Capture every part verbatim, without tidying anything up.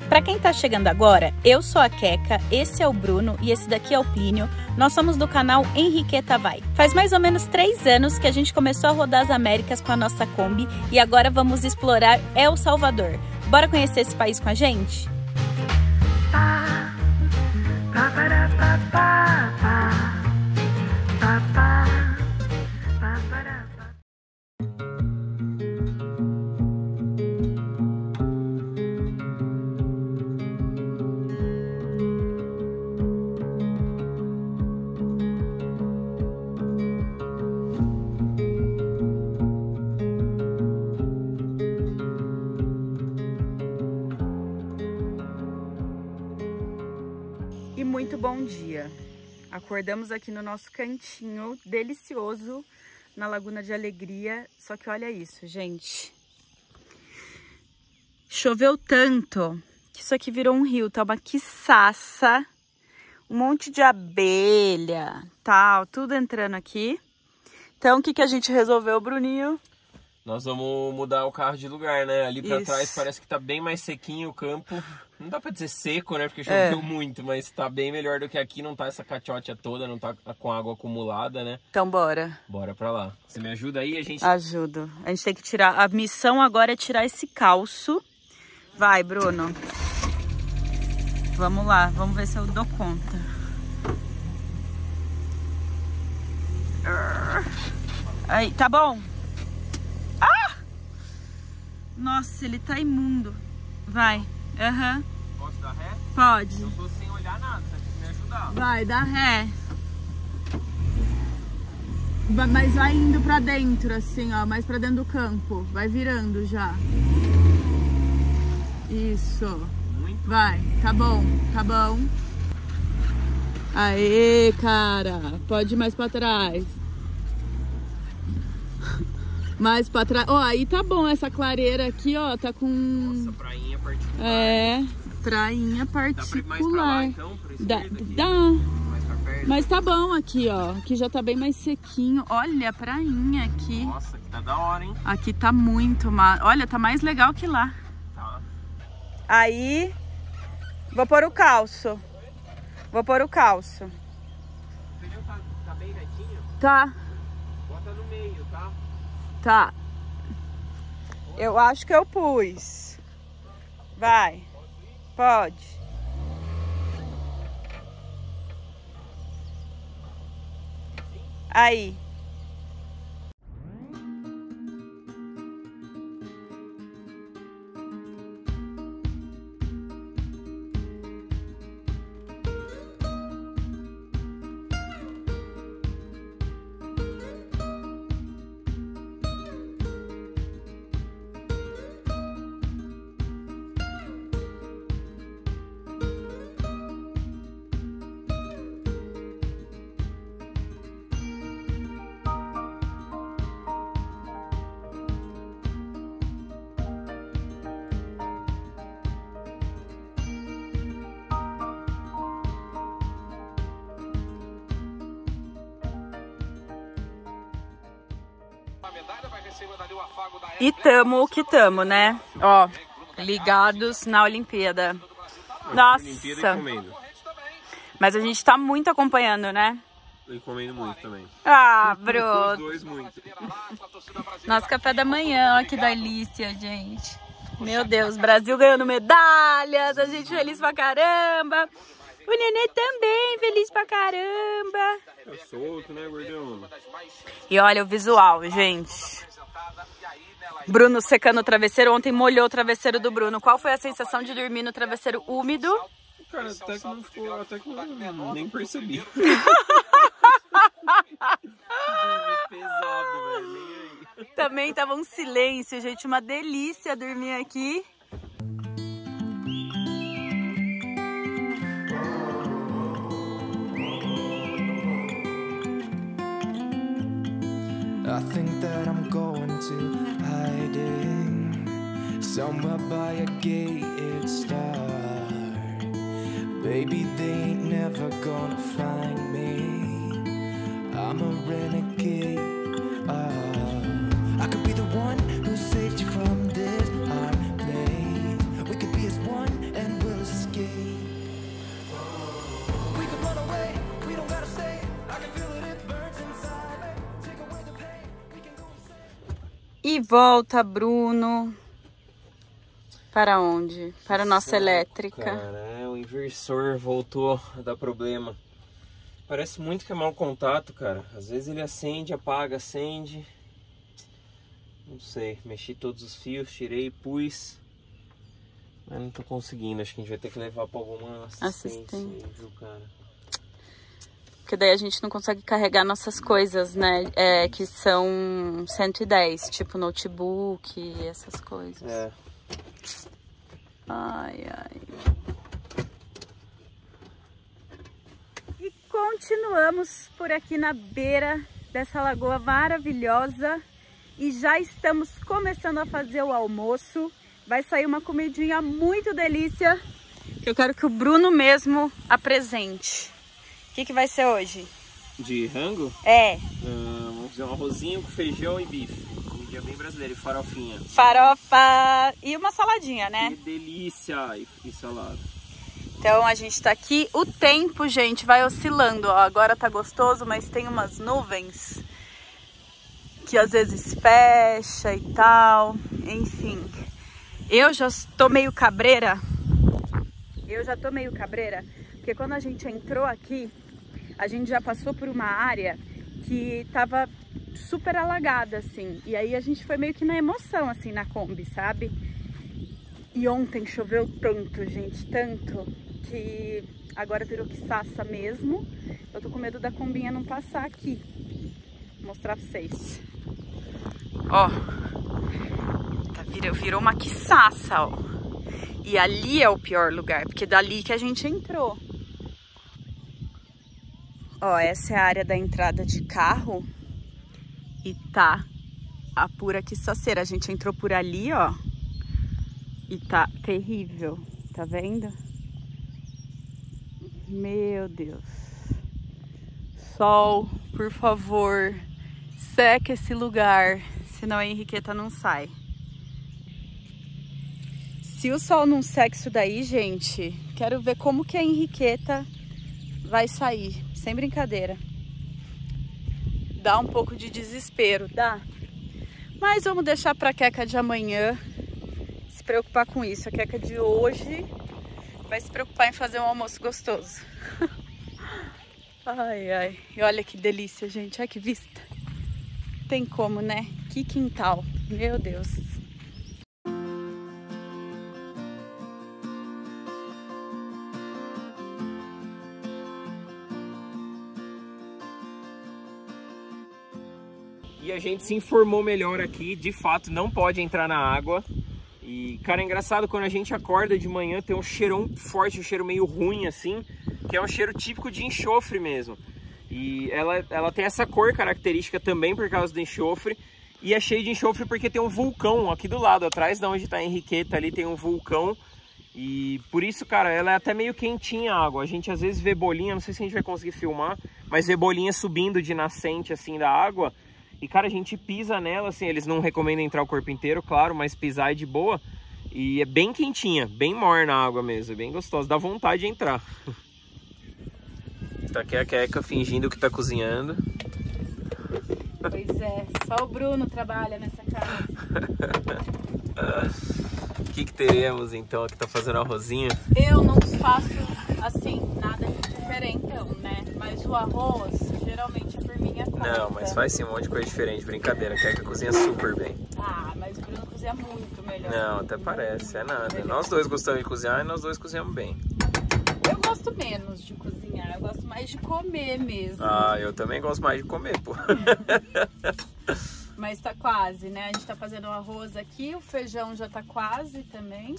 Para quem tá chegando agora, eu sou a Queca, esse é o Bruno e esse daqui é o Plínio. Nós somos do canal Henriqueta Vai. Faz mais ou menos três anos que a gente começou a rodar as Américas com a nossa Kombi e agora vamos explorar El Salvador. Bora conhecer esse país com a gente? E muito bom dia. Acordamos aqui no nosso cantinho delicioso na Laguna de Alegria. Só que olha isso, gente. Choveu tanto que isso aqui virou um rio, tá uma quiçaça. Um monte de abelha, tal, tudo entrando aqui. Então o que que a gente resolveu, Bruninho? Nós vamos mudar o carro de lugar, né? Ali pra Isso. trás parece que tá bem mais sequinho o campo. Não dá pra dizer seco, né? Porque choveu é. muito, mas tá bem melhor do que aqui. Não tá essa caixote toda, não tá com água acumulada, né? Então bora. Bora pra lá. Você me ajuda aí? A gente... Ajudo. A gente tem que tirar... A missão agora é tirar esse calço. Vai, Bruno. Vamos lá. Vamos ver se eu dou conta. Aí, tá bom? Ah! Nossa, ele tá imundo. Vai. Aham. Uhum. Posso dar ré? Pode. Eu tô sem olhar nada, você tem que me ajudar. Vai, dá ré. Vai, mas vai indo pra dentro, assim, ó. Mais pra dentro do campo. Vai virando já. Isso. Muito vai, bem. Tá bom, tá bom. Aê, cara. Pode ir mais pra trás. Mais pra trás. Ó, aí tá bom essa clareira aqui, ó. Tá com... Nossa, prainha particular. É, prainha particular. Dá pra ir mais pra lá, então? Pra dá, aqui? dá. Mais pra perto? Mas tá bom aqui, ó. Aqui já tá bem mais sequinho. Olha a prainha aqui. Nossa, aqui tá da hora, hein? Aqui tá muito mal. Olha, tá mais legal que lá. Tá. Aí, vou pôr o calço. Vou pôr o calço. O pneu tá, tá bem retinho? Tá. Bota no meio, tá? Tá. Eu acho que eu pus. Vai. Pode. Aí. E tamo que tamo, né? Ó, ligados na Olimpíada. Nossa! Olimpíada e comendo. Mas a gente tá muito acompanhando, né? E comendo muito também. Ah, Bruno! Os dois muito. Nosso café da manhã, ó, que delícia, gente. Meu Deus, Brasil ganhando medalhas, a gente feliz pra caramba. O Nenê também, feliz pra caramba. É solto, né, gordão? E olha o visual, gente. Bruno secando o travesseiro. Ontem molhou o travesseiro do Bruno. Qual foi a sensação de dormir no travesseiro úmido? Cara, até que não ficou, até que não, nem percebi. Pesado, velho. Nem aí. Também tava um silêncio, gente. Uma delícia dormir aqui. I think that I'm going to hiding somewhere by a gated star. Baby, they ain't never gonna find me. I'm a renegade. Oh, I could be the one who saved you from this hard place. We could be as one and E volta, Bruno. Para onde? Para a nossa Saco, elétrica. Cara, é, o inversor voltou a dar problema. Parece muito que é mau contato, cara. Às vezes ele acende, apaga, acende. Não sei, mexi todos os fios, tirei, pus. Mas não tô conseguindo, acho que a gente vai ter que levar pra alguma assistência, Assistente. viu, cara? Porque daí a gente não consegue carregar nossas coisas, né? É, que são cento e dez, tipo notebook e essas coisas. É. Ai, ai. E continuamos por aqui na beira dessa lagoa maravilhosa. E já estamos começando a fazer o almoço. Vai sair uma comidinha muito delícia, que eu quero que o Bruno mesmo apresente. O que que vai ser hoje? De rango? É. Uh, vamos fazer um arrozinho com feijão e bife. Comidinha bem brasileira e farofinha. Farofa e uma saladinha, né? Que delícia! E, e salada. Então a gente tá aqui. O tempo, gente, vai oscilando. Ó, agora tá gostoso, mas tem umas nuvens que às vezes fecha e tal. Enfim. Eu já tô meio cabreira. Eu já tô meio cabreira. Porque quando a gente entrou aqui, a gente já passou por uma área que tava super alagada, assim. E aí a gente foi meio que na emoção, assim, na Kombi, sabe? E ontem choveu tanto, gente, tanto, que agora virou quiçaça mesmo. Eu tô com medo da combinha não passar aqui. Vou mostrar pra vocês. Ó. Tá, virou, virou uma quiçaça, ó. E ali é o pior lugar, porque dali que a gente entrou. Ó, essa é a área da entrada de carro e tá a pura quiçaceira. A gente entrou por ali, ó, e tá terrível, tá vendo? Meu Deus. Sol, por favor, seca esse lugar, senão a Henriqueta não sai. Se o sol não seca isso daí, gente, quero ver como que a Henriqueta vai sair. Sem brincadeira. Dá um pouco de desespero, dá? Mas vamos deixar pra Queca de amanhã se preocupar com isso. A Queca de hoje vai se preocupar em fazer um almoço gostoso. Ai, ai. E olha que delícia, gente. Olha que vista. Tem como, né? Que quintal. Meu Deus. E a gente se informou melhor aqui, de fato não pode entrar na água. E, cara, é engraçado, quando a gente acorda de manhã tem um cheirão forte, um cheiro meio ruim assim, que é um cheiro típico de enxofre mesmo. E ela, ela tem essa cor característica também por causa do enxofre. E é cheio de enxofre porque tem um vulcão aqui do lado, atrás de onde está a Henriqueta ali tem um vulcão. E por isso, cara, ela é até meio quentinha a água. A gente às vezes vê bolinha, não sei se a gente vai conseguir filmar, mas vê bolinha subindo de nascente assim da água. E, cara, a gente pisa nela, assim, eles não recomendam entrar o corpo inteiro, claro, mas pisar é de boa. E é bem quentinha, bem morna a água mesmo, é bem gostosa, dá vontade de entrar. Tá aqui a Queca fingindo que tá cozinhando. Pois é, só o Bruno trabalha nessa casa. O que que teremos, então, que tá fazendo arrozinho? Eu não faço, assim, nada de diferentão, né? Mas o arroz, geralmente, por minha conta. Não, mas faz sim um monte de coisa diferente, brincadeira. A Queca cozinha super bem. Ah, mas o Bruno cozinha muito melhor. Não, até parece, é nada. Nós dois gostamos de cozinhar e nós dois cozinhamos bem. Eu gosto menos de cozinhar, eu gosto mais de comer mesmo. Ah, eu também gosto mais de comer, pô. Mas tá quase, né? A gente tá fazendo o arroz aqui, o feijão já tá quase também.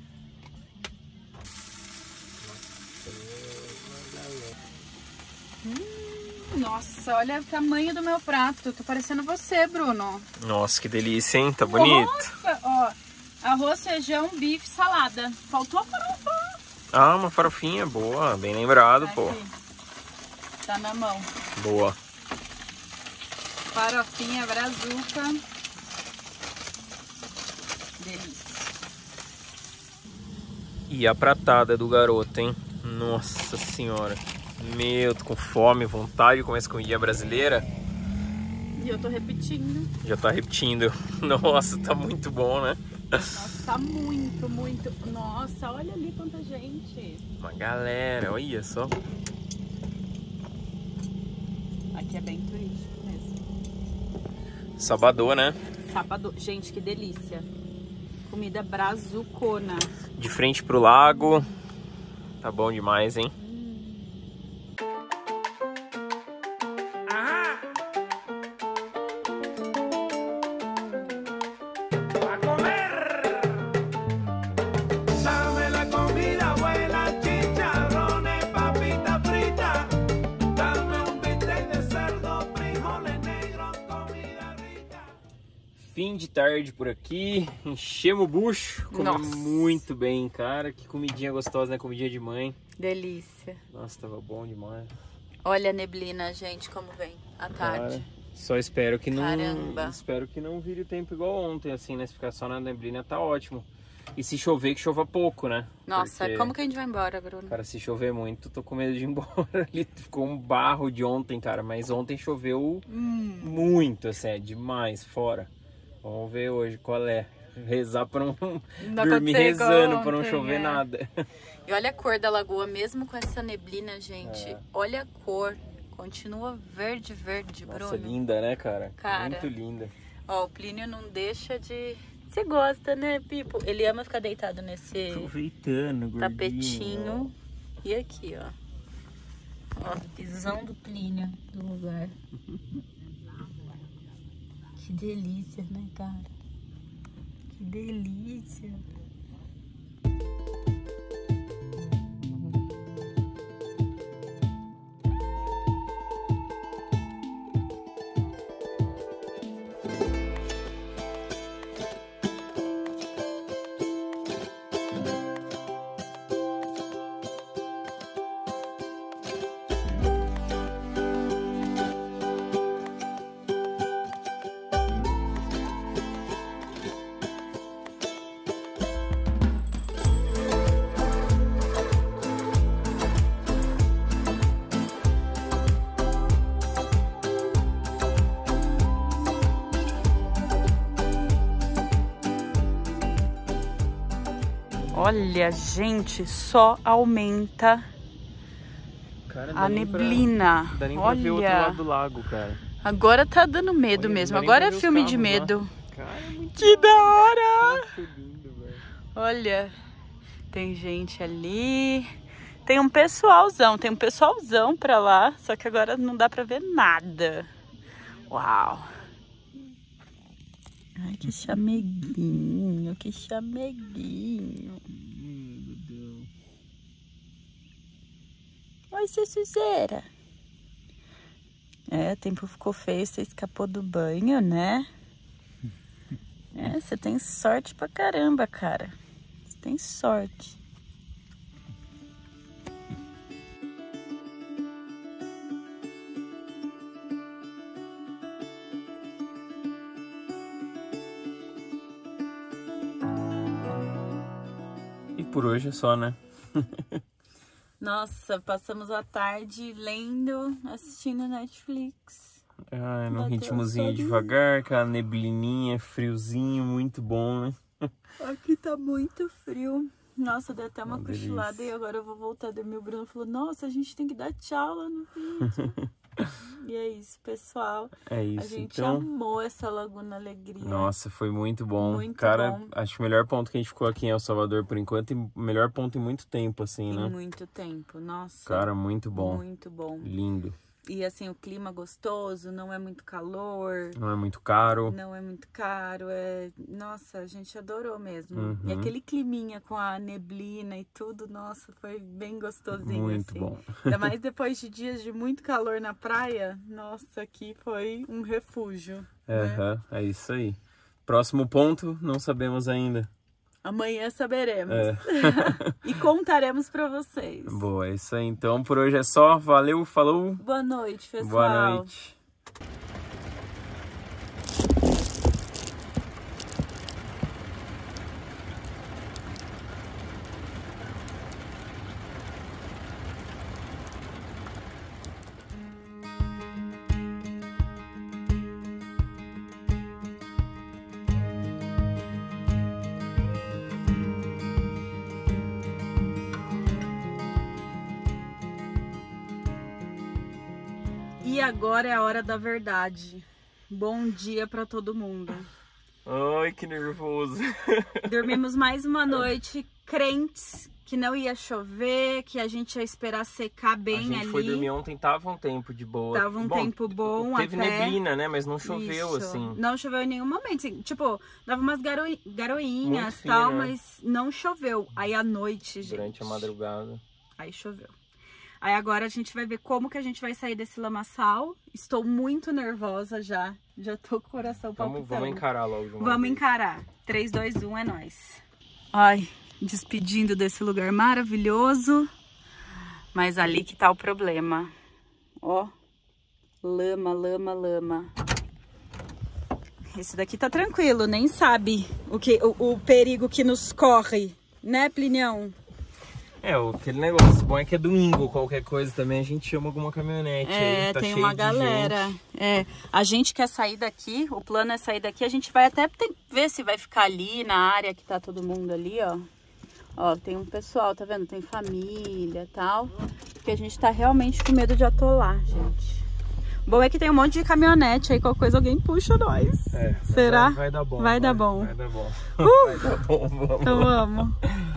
Hum, nossa, olha o tamanho do meu prato. Tô parecendo você, Bruno. Nossa, que delícia, hein? Tá bonito. Nossa, ó. Arroz, feijão, bife, salada. Faltou a farofa. Ah, uma farofinha boa, bem lembrado, Aqui. pô. Tá na mão. Boa. Farofinha, brazuca. Delícia. E a pratada do garoto, hein? Nossa senhora. Meu, tô com fome, vontade de comer essa comidinha brasileira. E eu tô repetindo. Já tá repetindo. Nossa, tá muito bom, né? Nossa, tá muito, muito. Nossa, olha ali quanta gente. Uma galera, olha só. Aqui é bem turístico mesmo. Sabadão, né? Sábado. Gente, que delícia. Comida brazucona. De frente pro lago. Tá bom demais, hein? Fim de tarde por aqui, enchemos o bucho, comemos muito bem, cara. Que comidinha gostosa, né? Comidinha de mãe. Delícia. Nossa, tava bom demais. Olha a neblina, gente, como vem à tarde. Cara, só espero que não. Caramba. Espero que não vire o tempo igual ontem, assim, né? Se ficar só na neblina tá ótimo. E se chover, que chova pouco, né? Nossa, Porque, como que a gente vai embora, Bruno? cara, se chover muito, tô com medo de ir embora. Ali ficou um barro de ontem, cara. Mas ontem choveu Hum. muito, assim, é demais, fora. Vamos ver hoje qual é. Rezar pra não, Não dormir acontecer igual rezando pra não ontem, chover é. nada. E olha a cor da lagoa, mesmo com essa neblina, gente. É. Olha a cor. Continua verde, verde, Bruno. Nossa, linda, né, cara? Cara. Muito linda. Ó, o Plínio não deixa de... Você gosta, né, Pipo? Ele ama ficar deitado nesse Aproveitando, gordinho. tapetinho. E aqui, ó. Ó, visão do Plínio do lugar. Que delícia, né, cara? Que delícia. Olha, gente, só aumenta Cara, a neblina. Pra, dá nem Olha, pra ver o outro lado do lago, cara. agora tá dando medo Olha, mesmo. não dá nem Agora pra é ver os filme de carros lá. medo. Cara, é muito Que da hora! muito lindo, velho. Olha, tem gente ali. Tem um pessoalzão, tem um pessoalzão pra lá. Só que agora não dá pra ver nada. Uau! Ai, que chameguinho, que chameguinho. Meu Deus. Oi, Sussuzeira. É, o tempo ficou feio, você escapou do banho, né? É, você tem sorte pra caramba, cara. Você tem sorte. E por hoje é só, né? Nossa, passamos a tarde lendo, assistindo Netflix. Ai, num Bateu ritmozinho sozinho. devagar, aquela neblininha, friozinho, muito bom, né? Aqui tá muito frio. Nossa, deu até uma Uma cochilada delícia. e agora eu vou voltar a dormir. O Bruno falou, nossa, a gente tem que dar tchau lá no vídeo. E é isso, pessoal. É A isso, gente então. amou essa Laguna Alegria. Nossa, foi muito bom. Muito Cara, bom. acho que o melhor ponto que a gente ficou aqui em El Salvador por enquanto, e o melhor ponto em muito tempo, assim, Em né? muito tempo, nossa. Cara, muito bom. Muito bom. Lindo. E assim, o clima gostoso, não é muito calor, Não é muito caro. não é muito caro, é... Nossa, a gente adorou mesmo. Uhum. E aquele climinha com a neblina e tudo, nossa, foi bem gostosinho, Muito assim. bom. Ainda mais depois de dias de muito calor na praia, nossa, aqui foi um refúgio. né? Aham, é isso aí. Próximo ponto, não sabemos ainda. Amanhã saberemos. É. E contaremos pra vocês. Boa, é isso aí. Então por hoje é só. Valeu, falou. Boa noite, pessoal. Boa noite. E agora é a hora da verdade. Bom dia pra todo mundo. Ai, que nervoso. Dormimos mais uma noite crentes que não ia chover, que a gente ia esperar secar bem ali. A gente ali. foi dormir ontem, tava um tempo de boa. Tava um bom, tempo bom Teve até. neblina, né? Mas não choveu, Isso. assim. Não choveu em nenhum momento. Assim, tipo, dava umas garo... garoinhas e tal, mas não choveu. Aí à noite, gente. Durante a madrugada. Aí choveu. Aí agora a gente vai ver como que a gente vai sair desse lamaçal. Estou muito nervosa já. Já tô com o coração palpitando. Vamos, vamos encarar logo. De uma vamos vez. encarar. três, dois, um, é nóis. Ai, despedindo desse lugar maravilhoso. Mas ali que tá o problema. Ó, lama, lama, lama. Esse daqui tá tranquilo, nem sabe o, que, o, o perigo que nos corre, né, Plinião? É, aquele negócio bom é que é domingo, qualquer coisa também a gente chama alguma caminhonete. É, aí, tá tem cheio uma de galera. gente. É, a gente quer sair daqui, o plano é sair daqui, a gente vai até ter, ver se vai ficar ali na área que tá todo mundo ali, ó. Ó, tem um pessoal, tá vendo? Tem família e tal. Porque a gente tá realmente com medo de atolar, gente. Bom é que tem um monte de caminhonete aí, qualquer coisa alguém puxa nós. É, será? Vai, vai dar bom. Vai, vai dar bom. Vai dar bom. Uh! Vai dar bom, vamos. Então vamos.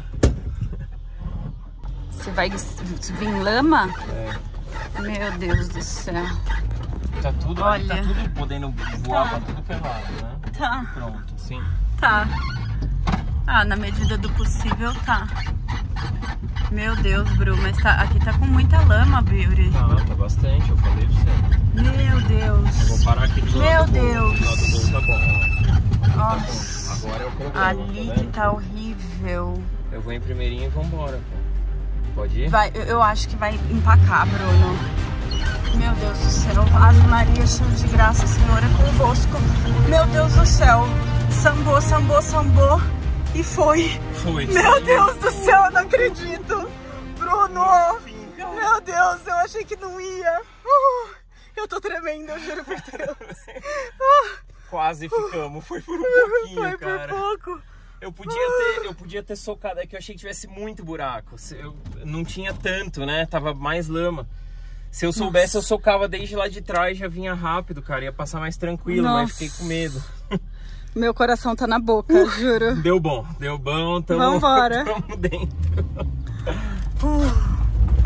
Você vai vir lama? É. Meu Deus do céu. Tá tudo, Olha. tá tudo podendo voar Tá. pra tudo que é lado, né? Tá. Pronto, sim. Tá. Ah, na medida do possível, tá. Meu Deus, Bru, mas tá, aqui tá com muita lama, Beauty. Tá, tá bastante, eu falei pra você. Meu Deus. Eu vou parar aqui do Meu lado do bolo. Deus. Do lado do bolo tá bom, ó. Nossa. Tá bom. Agora é o problema, Ali tá que vendo? tá horrível. Eu vou em primeirinho e vambora, pô. Pode ir? Vai, eu, eu acho que vai empacar, Bruno. Meu Deus do céu. Ave Maria, cheia de graça, Senhor é convosco. Meu Deus do céu. Sambou, sambou, sambou. E foi. Foi. Meu Deus do céu, eu não acredito. Bruno. Meu Deus, eu achei que não ia. Uh, eu tô tremendo, eu juro por Deus. Uh, Quase ficamos. Foi por um pouquinho, foi cara. por pouco. Eu podia ter, eu podia ter socado, é que eu achei que tivesse muito buraco. Eu não tinha tanto, né? Tava mais lama. Se eu soubesse, Nossa. eu socava desde lá de trás, já vinha rápido, cara. Ia passar mais tranquilo, Nossa. mas fiquei com medo. Meu coração tá na boca, uh, juro. Deu bom, deu bom, tamo, Vambora. tamo dentro. Uh.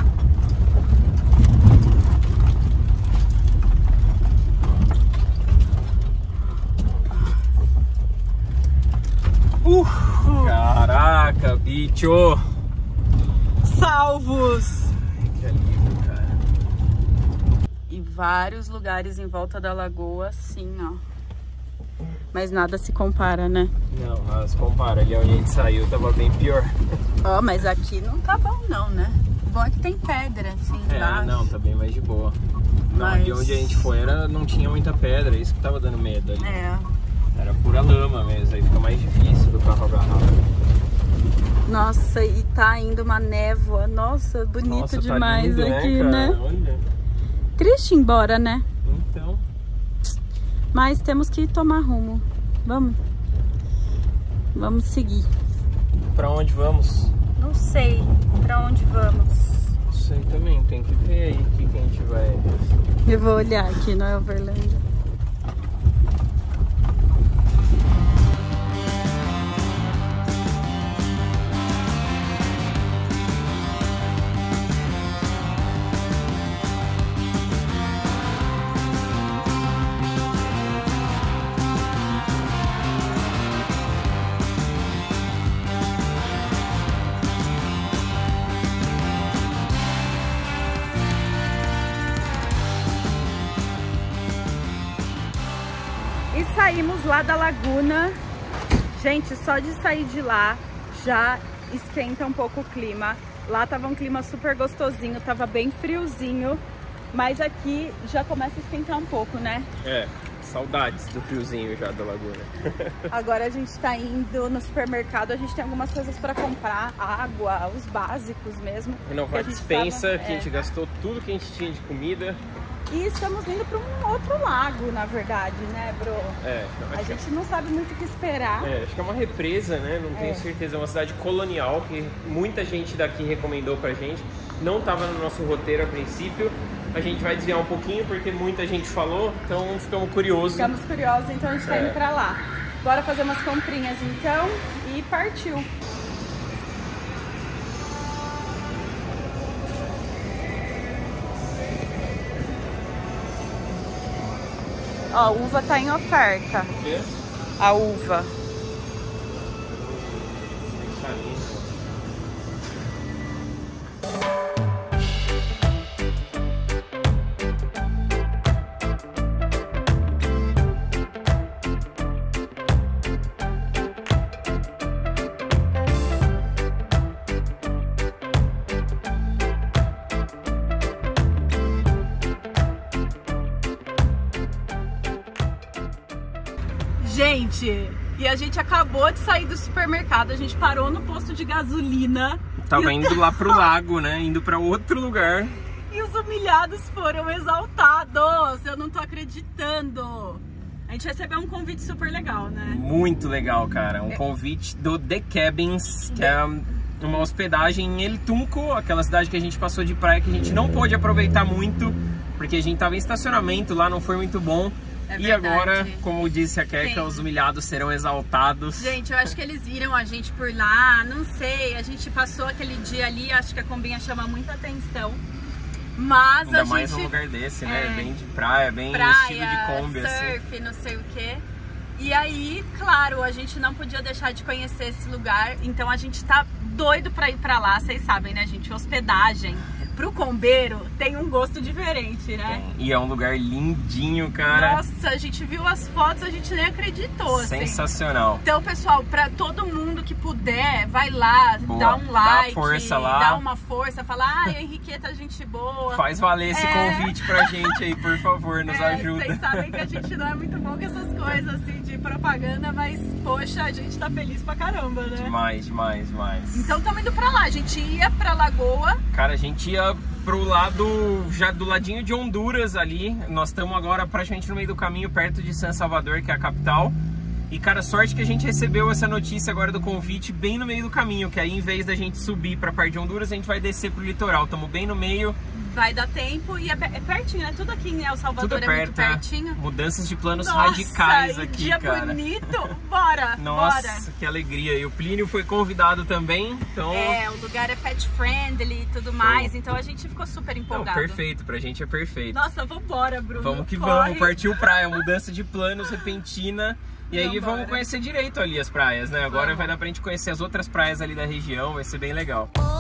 Uh, caraca, bicho! Salvos! Que alívio, cara. E vários lugares em volta da lagoa, assim, ó. Mas nada se compara, né? Não, nada se compara. Ali onde a gente saiu tava bem pior. Ó, mas aqui não tá bom não, né? O bom é que tem pedra, assim, É, embaixo. não, tá bem mais de boa. Não, Mas... ali onde a gente foi era, não tinha muita pedra, isso que tava dando medo ali. É. Era pura lama mesmo, aí fica mais difícil do carro agarrar. Nossa, e tá indo uma névoa. Nossa, bonito Nossa, demais tá lindo, aqui, né? né? Cara? Olha. Triste ir embora, né? Então. Mas temos que tomar rumo. Vamos. Vamos seguir. Pra onde vamos? Não sei pra onde vamos. Não sei também, tem que ver aí o que, que a gente vai... Eu vou olhar aqui no Overland. E saímos lá da laguna. Gente, só de sair de lá já esquenta um pouco o clima. Lá tava um clima super gostosinho, tava bem friozinho. Mas aqui já começa a esquentar um pouco, né? É, saudades do friozinho já da laguna. Agora a gente tá indo no supermercado, a gente tem algumas coisas pra comprar. Água, os básicos mesmo. Renovar a gente dispensa, tava, que a gente é. gastou tudo que a gente tinha de comida. E estamos indo para um outro lago, na verdade, né, Bro? É, A gente não sabe muito o que esperar. É, acho que é uma represa, né? Não tenho É. certeza. É uma cidade colonial que muita gente daqui recomendou pra gente. não estava no nosso roteiro a princípio. A gente vai desviar um pouquinho porque muita gente falou, então ficamos curiosos. Ficamos curiosos, então a gente tá É. indo pra lá. Bora fazer umas comprinhas então e partiu. Ó, a uva tá em oferta. O quê? A uva. Gente, e a gente acabou de sair do supermercado, a gente parou no posto de gasolina. Tava e... indo lá pro lago, né? Indo pra outro lugar. E os humilhados foram exaltados. Eu não tô acreditando. A gente recebeu um convite super legal, né? Muito legal, cara. Um convite do The Cabins, que é uma hospedagem em El Tunco, aquela cidade que a gente passou de praia que a gente não pôde aproveitar muito, porque a gente tava em estacionamento lá, não foi muito bom. É e verdade. agora, como disse a Keka, Sim. os humilhados serão exaltados. Gente, eu acho que eles viram a gente por lá, não sei. A gente passou aquele dia ali, acho que a combinha chama muita atenção. Mas Ainda a mais gente... num lugar desse, né? É. Bem de praia, bem praia, estilo de Kombi, assim. surf, não sei o que. E aí, claro, a gente não podia deixar de conhecer esse lugar, então a gente tá doido pra ir pra lá, vocês sabem, né, gente? Hospedagem pro combeiro tem um gosto diferente, né? Tem. E é um lugar lindinho, cara. Nossa, a gente viu as fotos, a gente nem acreditou, assim. Sensacional. Então, pessoal, pra todo mundo que puder, vai lá, Boa. dá um Dá like, força lá. dá uma força, fala, ai, Henriqueta, gente boa. Faz valer esse É. convite pra gente aí, por favor, nos É, ajuda. Vocês sabem que a gente não é muito bom com essas coisas, assim, de propaganda, mas, poxa, a gente tá feliz pra caramba, né? Demais, demais, demais. Então, estamos indo pra lá. A gente ia pra Lagoa. Cara, a gente ia pro lado, já do ladinho de Honduras ali. Nós estamos agora praticamente no meio do caminho, perto de San Salvador, que é a capital. E, cara, sorte que a gente recebeu essa notícia agora do convite bem no meio do caminho, que aí, em vez da gente subir pra parte de Honduras, a gente vai descer pro litoral. Estamos bem no meio. Vai dar tempo e é, é pertinho, né? Tudo aqui em El Salvador Tudo é perto, muito pertinho. é. Mudanças de planos Nossa, radicais e aqui, dia cara. bonito. Bora, Nossa, bora. que alegria. E o Plínio foi convidado também, então... É, o lugar é pet friendly e tudo mais, então a gente ficou super Não, empolgado. perfeito, pra gente é perfeito. Nossa, vambora, Bruno. Vamos que Corre. vamos, partiu praia, mudança de planos repentina. E aí Vambora. vamos conhecer direito ali as praias, né? Agora Vamos. vai dar pra gente conhecer as outras praias ali da região, vai ser bem legal. Oh,